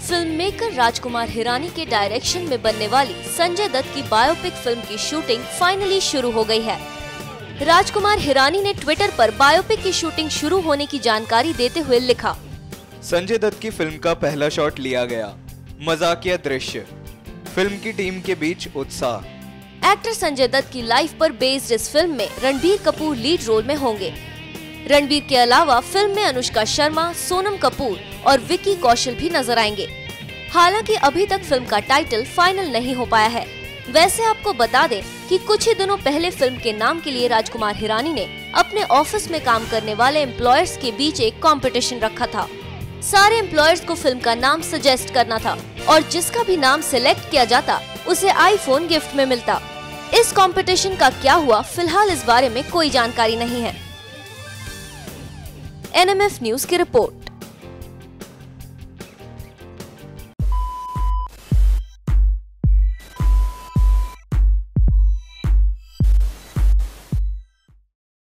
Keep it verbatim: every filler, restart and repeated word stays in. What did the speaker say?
Film maker Rajkumar Hirani के direction में बनने वाली संजय दत्त की बायोपिक फिल्म की शूटिंग फाइनली शुरू हो गई है। राजकुमार हिरानी ने ट्विटर पर बायोपिक की शूटिंग शुरू होने की जानकारी देते हुए लिखा, संजय दत्त की फिल्म का पहला शॉट लिया गया, मजाकिया दृश्य, फिल्म की टीम के बीच उत्साह। एक्टर संजय दत्त की लाइफ पर बेस्ड इस फिल्म में रणबीर कपूर लीड रोल में होंगे। रणबीर के अलावा फिल्म में अनुष्का शर्मा, सोनम कपूर और विकी कौशल भी नजर आएंगे। हालांकि अभी तक फिल्म का टाइटल फाइनल नहीं हो पाया है। वैसे आपको बता दें कि कुछ ही दिनों पहले फिल्म के नाम के लिए राजकुमार हिरानी ने अपने ऑफिस में काम करने वाले एम्प्लॉयर्स के बीच एक कंपटीशन रखा था। सारे एम्प्लॉयर्स को फिल्म का नाम सजेस्ट करना था और जिसका भी नाम सिलेक्ट किया जाता उसे आईफोन गिफ्ट में मिलता। इस कंपटीशन का क्या हुआ, फिलहाल इस बारे में कोई जानकारी नहीं है। एन एम एफ न्यूज की रिपोर्ट।